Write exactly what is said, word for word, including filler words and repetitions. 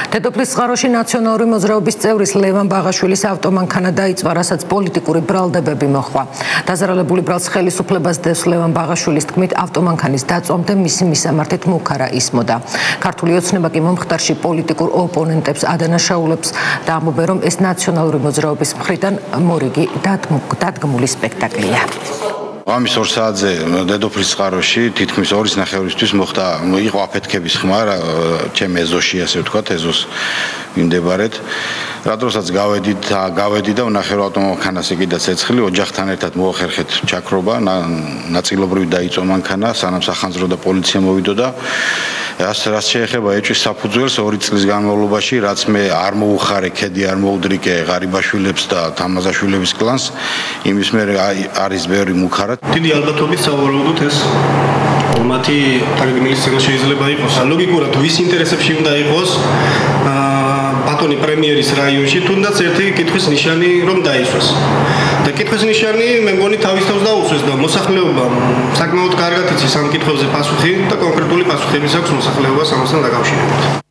დედოფლის წყაროში ნაციონალური მოძრაობის წევრის ლევან ბაღაშვილის ავტომანქანა დაიწვა, რასაც პოლიტიკური ბრალდებები მოჰყვა. დაზარალებული ბრალს ხელისუფლებას დევს ლევან ბაღაშვილის თქმით, ავტომანქანის დაწვამდე მისი მისამართით მუქარა ისმოდა. ქართული ოცნება კი მომხდარში პოლიტიკურ ოპონენტებს ადანაშაულებს და ამბობენ, რომ ეს ნაციონალური მოძრაობის მხრიდან მორიგი დადგმული სპექტაკლია. ამის ორ საათზე დედოფლის წყაროში თითქმის ორის ნახევრისთვის მოხდა, იყო აფეთქების ხმა, ჩემი ეზოში, ასე ვთქვათ, ეზოს მიმდებარედ. რა დროსაც გავედით, გავედი და ვნახე, რომ ავტომანქანას ეკიდა ცეცხლი, ოჯახთან ერთად მოახერხეთ ჩაქრობა, ნაწილობრივ დაიწვა მანქანა, სანამ სახანძრო და პოლიცია მოვიდოდა. რაც შეეხება ეჭვის საფუძველს, ორი წლის განმავლობაში, რაც მე არ მოუხარე, ქედი არ მოუდრიკე ღარიბაშვილებს და თამაზაშვილების კლანს, იმის მერე არის ბევრი მუქარა. დიდი ალბათობით სავარაუდოდ ეს მათი თარგმნის წინაშე შეიძლება იყოს. ლოგიკურად ვის ინტერესებში უნდა იყოს ბატონი პრემიერის რაიონში თუნდაც ერთი კითხვის ნიშანი რომ დაისვას. და კითხვის ნიშანი მე მგონი თავის თავს დაუსვეს და მოსახლეობამ საკმაოდ კარგად იცის ამ კითხვებზე პასუხი და კონკრეტული პასუხებიც აქვს მოსახლეობას ამასთან დაკავშირებით.